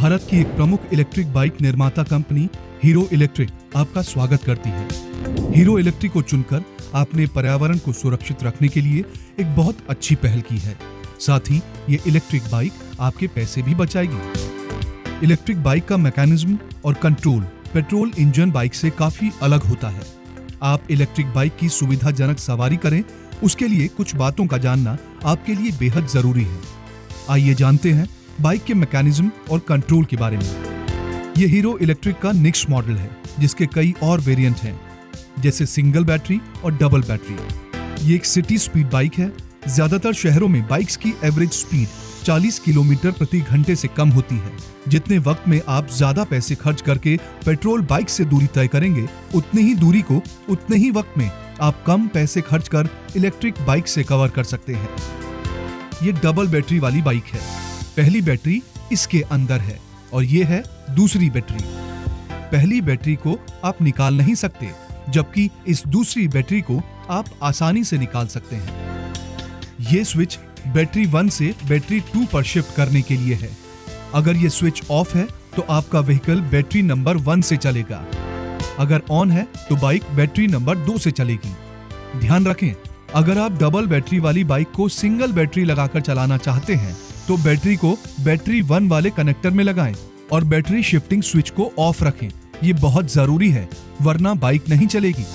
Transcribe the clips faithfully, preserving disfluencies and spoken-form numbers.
भारत की एक प्रमुख इलेक्ट्रिक बाइक निर्माता कंपनी हीरो इलेक्ट्रिक आपका स्वागत करती है। हीरो इलेक्ट्रिक को चुनकर आपने पर्यावरण को सुरक्षित रखने के लिए एक बहुत अच्छी पहल की है। साथ ही ये इलेक्ट्रिक बाइक आपके पैसे भी बचाएगी। इलेक्ट्रिक बाइक का मैकेनिज्म और कंट्रोल पेट्रोल इंजन बाइक से काफी अलग होता है। आप इलेक्ट्रिक बाइक की सुविधाजनक सवारी करें, उसके लिए कुछ बातों का जानना आपके लिए बेहद जरूरी है। आइए जानते हैं बाइक के मैकेनिज्म और कंट्रोल के बारे में। ये हीरो इलेक्ट्रिक का नेक्स्ट मॉडल है, जिसके कई और वेरिएंट हैं, जैसे सिंगल बैटरी और डबल बैटरी। ये एक सिटी स्पीड बाइक है। ज्यादातर शहरों में बाइक्स की एवरेज स्पीड चालीस किलोमीटर प्रति घंटे से कम होती है। जितने वक्त में आप ज्यादा पैसे खर्च करके पेट्रोल बाइक से दूरी तय करेंगे, उतनी ही दूरी को उतने ही वक्त में आप कम पैसे खर्च कर इलेक्ट्रिक बाइक से कवर कर सकते हैं। ये डबल बैटरी वाली बाइक है। पहली बैटरी इसके अंदर है और ये है दूसरी बैटरी। पहली बैटरी को आप निकाल नहीं सकते, जबकि इस दूसरी बैटरी को आप आसानी से निकाल सकते हैं। ये स्विच बैटरी वन से बैटरी टू पर शिफ्ट करने के लिए है। अगर ये स्विच ऑफ है तो आपका व्हीकल बैटरी नंबर वन से चलेगा। अगर ऑन है तो बाइक बैटरी नंबर दो से चलेगी। ध्यान रखें, अगर आप डबल बैटरी वाली बाइक को सिंगल बैटरी लगाकर चलाना चाहते हैं तो बैटरी को बैटरी वन वाले कनेक्टर में लगाएं और बैटरी शिफ्टिंग स्विच को ऑफ रखें। ये बहुत जरूरी है, वरना बाइक नहीं चलेगी।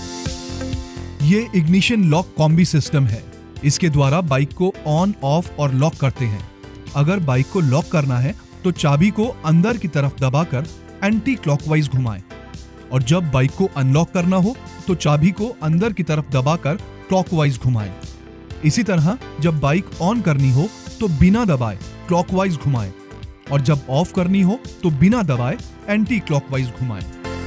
ये इग्निशन लॉक कॉम्बी सिस्टम है। इसके द्वारा बाइक को ऑन, ऑफ और लॉक करते हैं। अगर बाइक को लॉक करना है तो चाबी को अंदर की तरफ दबाकर एंटी क्लॉकवाइज घुमाएं, और जब बाइक को अनलॉक करना हो तो चाबी को अंदर की तरफ दबाकर क्लॉकवाइज घुमाएं। इसी तरह जब बाइक ऑन करनी हो तो बिना दबाए क्लॉकवाइज घुमाएं, और जब ऑफ करनी हो तो बिना दबाए एंटी क्लॉकवाइज घुमाएं।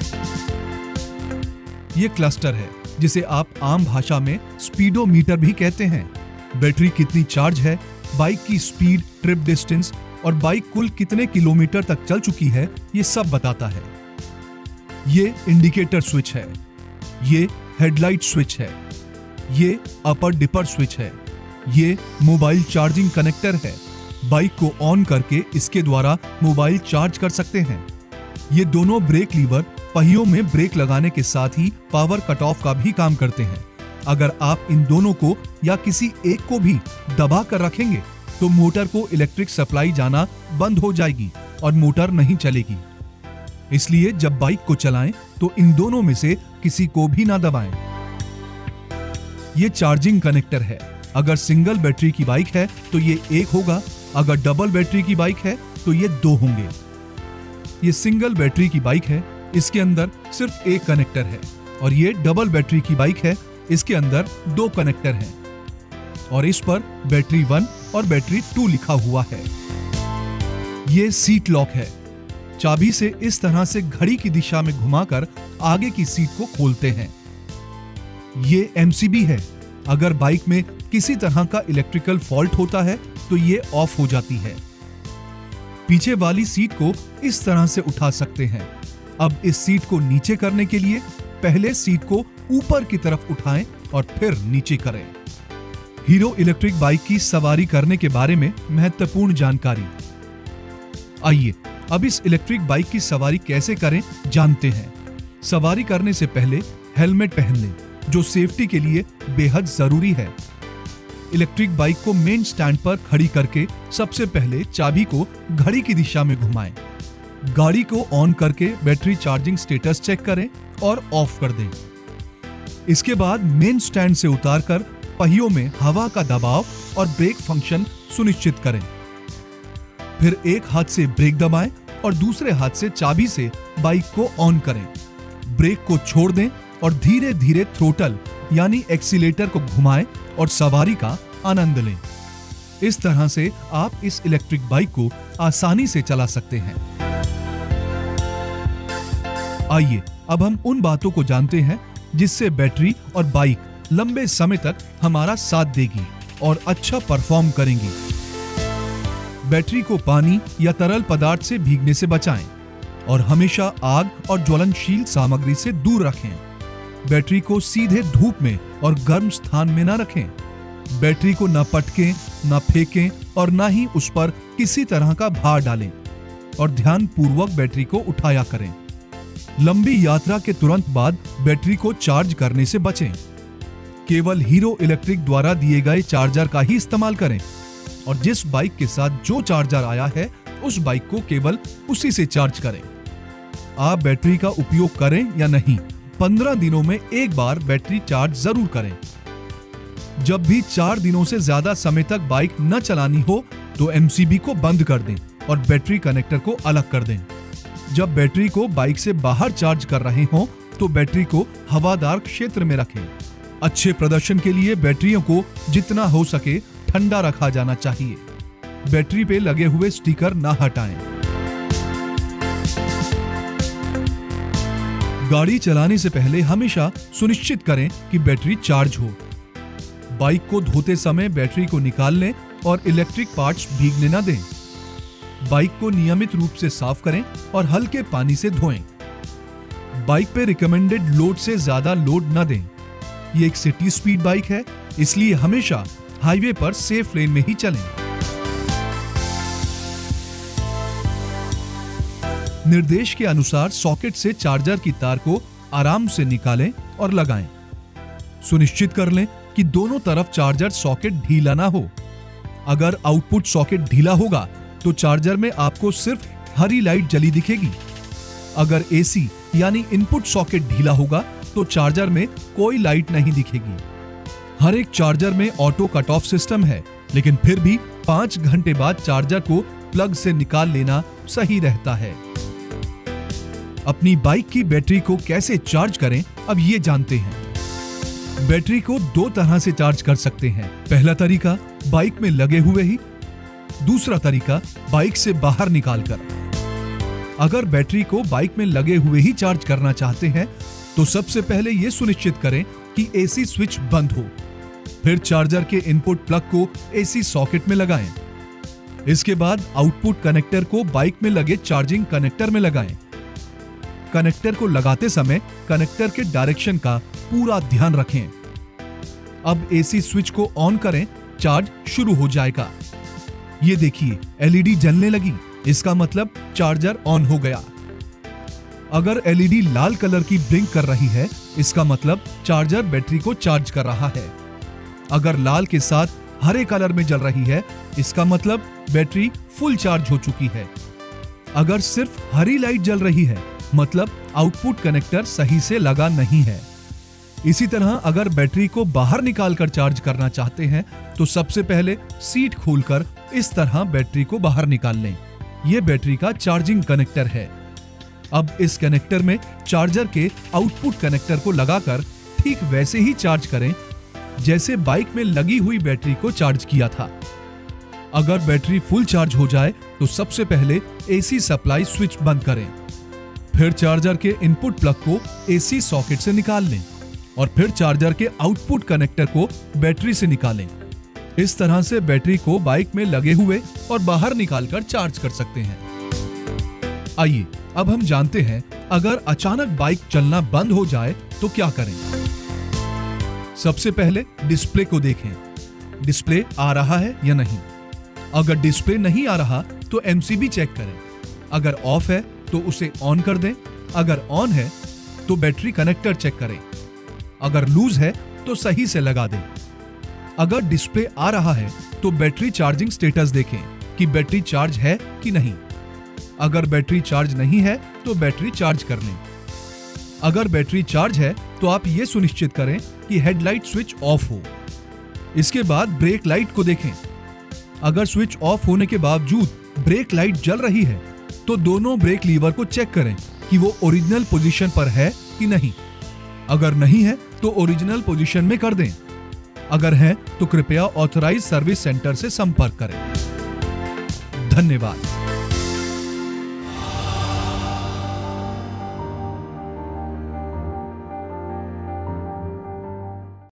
यह क्लस्टर है, जिसे आप आम भाषा में स्पीडोमीटर भी कहते हैं। बैटरी कितनी चार्ज है, बाइक की स्पीड, ट्रिप डिस्टेंस और बाइक कुल कितने किलोमीटर तक चल चुकी है, ये सब बताता है। ये इंडिकेटर स्विच है। ये हेडलाइट स्विच है। ये अपर डिपर स्विच है। ये मोबाइल चार्जिंग कनेक्टर है। बाइक को ऑन करके इसके द्वारा मोबाइल चार्ज कर सकते हैं। ये दोनों ब्रेक लीवर पहियों में ब्रेक लगाने के साथ ही पावर कट ऑफ का भी काम करते हैं। अगर आप इन दोनों को या किसी एक को भी दबा कर रखेंगे तो मोटर को इलेक्ट्रिक सप्लाई जाना बंद हो जाएगी और मोटर नहीं चलेगी। इसलिए जब बाइक को चलाएं तो इन दोनों में से किसी को भी ना दबाएं। ये चार्जिंग कनेक्टर है। अगर सिंगल बैटरी की बाइक है तो ये एक होगा, अगर डबल बैटरी की बाइक है तो ये दो होंगे। ये सिंगल बैटरी की बाइक है, इसके अंदर सिर्फ एक कनेक्टर है, और ये डबल बैटरी की बाइक है, इसके अंदर दो कनेक्टर हैं, और इस पर बैटरी वन और बैटरी टू लिखा हुआ है। ये सीट लॉक है। चाबी से इस तरह से घड़ी की दिशा में घुमाकर आगे की सीट को खोलते हैं। ये एमसीबी है। अगर बाइक में किसी तरह का इलेक्ट्रिकल फॉल्ट होता है तो ये ऑफ हो जाती है। पीछे वाली सीट को इस तरह से उठा सकते हैं। अब इस सीट को नीचे करने के लिए पहले सीट को ऊपर की तरफ उठाएं और फिर नीचे करें। हीरो इलेक्ट्रिक बाइक की सवारी करने के बारे में महत्वपूर्ण जानकारी। आइए अब इस इलेक्ट्रिक बाइक की सवारी कैसे करें जानते हैं। सवारी करने से पहले हेलमेट पहन लें, जो सेफ्टी के लिए बेहद जरूरी है। इलेक्ट्रिक बाइक को मेन स्टैंड पर खड़ी करके सबसे पहले चाबी को घड़ी की दिशा में घुमाएं। गाड़ी को ऑन करके बैटरी चार्जिंग स्टेटस चेक करें और ऑफ कर दें। इसके बाद मेन स्टैंड से उतारकर पहियों में हवा का दबाव और ब्रेक फंक्शन सुनिश्चित करें। फिर एक हाथ से ब्रेक दबाएं और दूसरे हाथ से चाबी से बाइक को ऑन करें। ब्रेक को छोड़ दें और धीरे धीरे थ्रोटल यानी एक्सीलेटर को घुमाएं और सवारी का आनंद लें। इस तरह से आप इस इलेक्ट्रिक बाइक को आसानी से चला सकते हैं। आइए अब हम उन बातों को जानते हैं जिससे बैटरी और बाइक लंबे समय तक हमारा साथ देगी और अच्छा परफॉर्म करेंगी। बैटरी को पानी या तरल पदार्थ से भीगने से बचाएं और हमेशा आग और ज्वलनशील सामग्री से दूर रखें। बैटरी को सीधे धूप में और गर्म स्थान में न रखें। बैटरी को न पटकें, न फेंकें और न ही उस पर किसी तरह का भार डालें। और ध्यानपूर्वक बैटरी को उठाया करें। लंबी यात्रा के तुरंत बाद बैटरी को चार्ज करने से बचें। केवल हीरो इलेक्ट्रिक द्वारा दिए गए चार्जर का ही इस्तेमाल करें और जिस बाइक के साथ जो चार्जर आया है उस बाइक को केवल उसी से चार्ज करें। आप बैटरी का उपयोग करें या नहीं, पंद्रह दिनों में एक बार बैटरी चार्ज जरूर करें। जब भी चार दिनों से ज्यादा समय तक बाइक न चलानी हो तो एमसीबी को बंद कर दें और बैटरी कनेक्टर को अलग कर दें। जब बैटरी को बाइक से बाहर चार्ज कर रहे हों तो बैटरी को हवादार क्षेत्र में रखें। अच्छे प्रदर्शन के लिए बैटरियों को जितना हो सके ठंडा रखा जाना चाहिए। बैटरी पे लगे हुए स्टिकर ना हटाएं। गाड़ी चलाने से पहले हमेशा सुनिश्चित करें कि बैटरी चार्ज हो। बाइक को धोते समय बैटरी को निकाल लें और इलेक्ट्रिक पार्ट्स भीगने न दें। बाइक को नियमित रूप से साफ करें और हल्के पानी से धोएं। बाइक पे रिकमेंडेड लोड से ज्यादा लोड न दें। ये एक सिटी स्पीड बाइक है, इसलिए हमेशा हाईवे पर सेफ लेन में ही चलें। निर्देश के अनुसार सॉकेट से चार्जर की तार को आराम से निकालें और लगाएं। सुनिश्चित कर लें कि दोनों तरफ चार्जर सॉकेट ढीला ना हो। अगर आउटपुट सॉकेट ढीला होगा तो चार्जर में आपको सिर्फ हरी लाइट जली दिखेगी। अगर एसी यानी इनपुट सॉकेट ढीला होगा तो चार्जर में कोई लाइट नहीं दिखेगी। हर एक चार्जर में ऑटो कट ऑफ सिस्टम है, लेकिन फिर भी पांच घंटे बाद चार्जर को प्लग से निकाल लेना सही रहता है। अपनी बाइक की बैटरी को कैसे चार्ज करें, अब ये जानते हैं। बैटरी को दो तरह से चार्ज कर सकते हैं। पहला तरीका बाइक में लगे हुए ही, दूसरा तरीका बाइक से बाहर निकालकर। अगर बैटरी को बाइक में लगे हुए ही चार्ज करना चाहते हैं तो सबसे पहले यह सुनिश्चित करें कि एसी स्विच बंद हो। फिर चार्जर के इनपुट प्लग को एसी सॉकेट में लगाएं। इसके बाद आउटपुट कनेक्टर को बाइक में लगे चार्जिंग कनेक्टर में लगाएं। कनेक्टर को लगाते समय कनेक्टर के डायरेक्शन का पूरा ध्यान रखें। अब एसी स्विच को ऑन करें, चार्ज शुरू हो जाएगा। ये देखिए, एलईडी जलने लगी, इसका मतलब चार्जर ऑन हो गया। अगर एलईडी लाल कलर की ब्लिंक कर रही है, इसका मतलब चार्जर बैटरी को चार्ज कर रहा है। अगर लाल के साथ हरे कलर में जल रही है, इसका मतलब बैटरी फुल चार्ज हो चुकी है। अगर सिर्फ हरी लाइट जल रही है, मतलब आउटपुट कनेक्टर सही से लगा नहीं है। इसी तरह अगर बैटरी को बाहर निकालकर चार्ज करना चाहते हैं तो सबसे पहले सीट खोलकर इस तरह बैटरी को बाहर निकाल लें। यह बैटरी का चार्जिंग कनेक्टर है। अब इस कनेक्टर में चार्जर के आउटपुट कनेक्टर को लगाकर ठीक वैसे ही चार्ज करें जैसे बाइक में लगी हुई बैटरी को चार्ज किया था। अगर बैटरी फुल चार्ज हो जाए तो सबसे पहले एसी सप्लाई स्विच बंद करें। फिर चार्जर के इनपुट प्लग को एसी सॉकेट से निकाल लें और फिर चार्जर के आउटपुट कनेक्टर को बैटरी से निकालें। इस तरह से बैटरी को बाइक में लगे हुए और बाहर निकालकर चार्ज कर सकते हैं। आइए अब हम जानते हैं, अगर अचानक बाइक चलना बंद हो जाए तो क्या करें। सबसे पहले डिस्प्ले को देखें, डिस्प्ले आ रहा है या नहीं। अगर डिस्प्ले नहीं आ रहा तो एमसीबी चेक करें। अगर ऑफ है तो उसे ऑन कर दें। अगर ऑन है तो बैटरी कनेक्टर चेक करें। अगर लूज है तो सही से लगा दें। अगर डिस्प्ले आ रहा है तो बैटरी चार्जिंग स्टेटस देखें कि बैटरी चार्ज है कि नहीं। अगर बैटरी चार्ज नहीं है तो बैटरी चार्ज कर लें। अगर बैटरी चार्ज है तो आप ये सुनिश्चित करें कि हेडलाइट स्विच ऑफ हो। इसके बाद ब्रेक लाइट को देखें। अगर स्विच ऑफ होने के बावजूद ब्रेक लाइट जल रही है तो दोनों ब्रेक लीवर को चेक करें कि वो ओरिजिनल पोजीशन पर है कि नहीं। अगर नहीं है तो ओरिजिनल पोजीशन में कर दें। अगर है तो कृपया ऑथराइज सर्विस सेंटर से संपर्क करें। धन्यवाद।